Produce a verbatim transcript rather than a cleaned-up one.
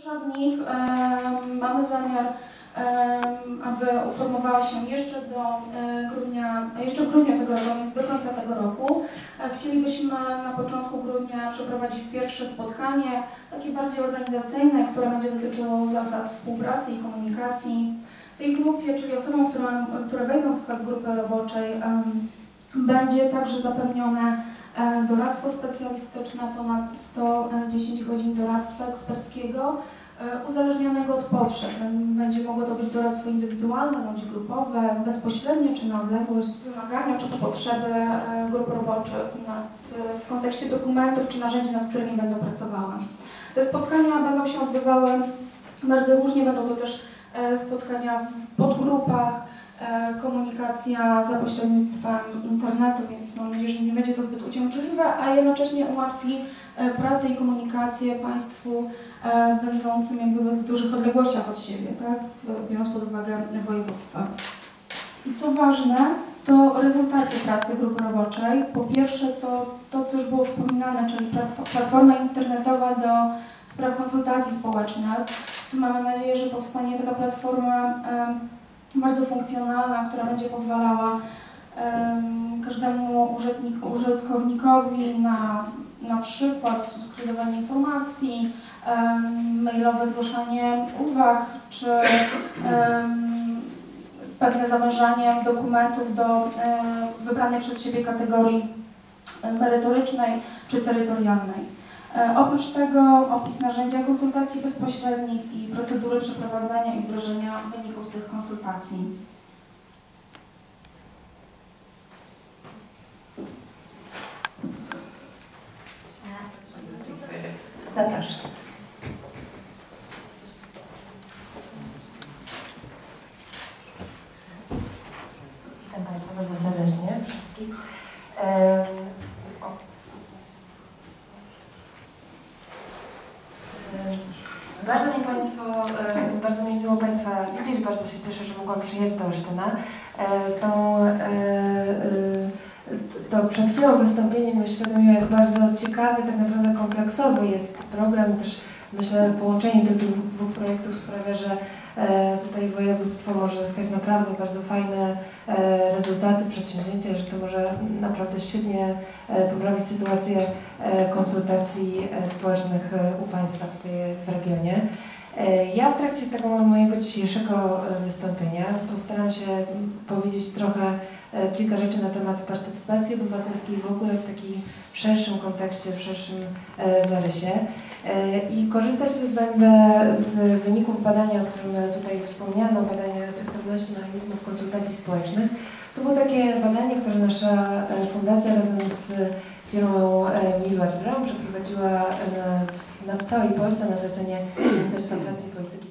Pierwsza z nich um, mamy zamiar, um, aby uformowała się jeszcze do um, grudnia, jeszcze w grudniu tego roku, więc do końca tego roku. Chcielibyśmy na początku grudnia przeprowadzić pierwsze spotkanie, takie bardziej organizacyjne, które będzie dotyczyło zasad współpracy i komunikacji. W tej grupie, czyli osobom, które, które wejdą w skład grupy roboczej, um, będzie także zapewnione doradztwo specjalistyczne, ponad sto dziesięć godzin doradztwa eksperckiego, uzależnionego od potrzeb. Będzie mogło to być doradztwo indywidualne bądź grupowe, bezpośrednie czy na odległość, wymagania czy potrzeby grup roboczych nad, w kontekście dokumentów czy narzędzi, nad którymi będą pracowały. Te spotkania będą się odbywały bardzo różnie, będą to też spotkania w podgrupach, komunikacja za pośrednictwem internetu, więc mam nadzieję, że nie będzie to zbyt uciążliwe, a jednocześnie ułatwi pracę i komunikację Państwu będącym jakby w dużych odległościach od siebie, tak? Biorąc pod uwagę województwa. I co ważne, to rezultaty pracy grupy roboczej. Po pierwsze to, to co już było wspominane, czyli platforma internetowa do spraw konsultacji społecznych. Mamy nadzieję, że powstanie taka platforma bardzo funkcjonalna, która będzie pozwalała um, każdemu użytknik, użytkownikowi na na przykład subskrybowanie informacji, um, mailowe zgłaszanie uwag, czy um, pewne zawężanie dokumentów do um, wybranej przez siebie kategorii merytorycznej czy terytorialnej. Oprócz tego opis narzędzia konsultacji bezpośrednich i procedury przeprowadzania i wdrożenia wyników tych konsultacji. Zapraszam. Witam Państwa bardzo serdecznie wszystkich. Bardzo mi Państwo, bardzo mi miło Państwa widzieć, bardzo się cieszę, że mogłam przyjechać do Olsztyna. Tą, to przed chwilą wystąpienie mi uświadomiło, jak bardzo ciekawy, tak naprawdę kompleksowy jest program. Też myślę, że połączenie tych dwóch, dwóch projektów sprawia, że tutaj województwo może zyskać naprawdę bardzo fajne rezultaty, przedsięwzięcia, że to może naprawdę świetnie poprawić sytuację konsultacji społecznych u Państwa tutaj w regionie. Ja w trakcie tego mojego dzisiejszego wystąpienia postaram się powiedzieć trochę kilka rzeczy na temat partycypacji obywatelskiej w ogóle w takim szerszym kontekście, w szerszym zarysie. I korzystać będę z wyników badania, o którym tutaj wspomniano, badania efektywności mechanizmów konsultacji społecznych. To było takie badanie, które nasza fundacja razem z firmą Millward Brown przeprowadziła na, na całej Polsce na zlecenie Ministerstwa Pracy i Polityki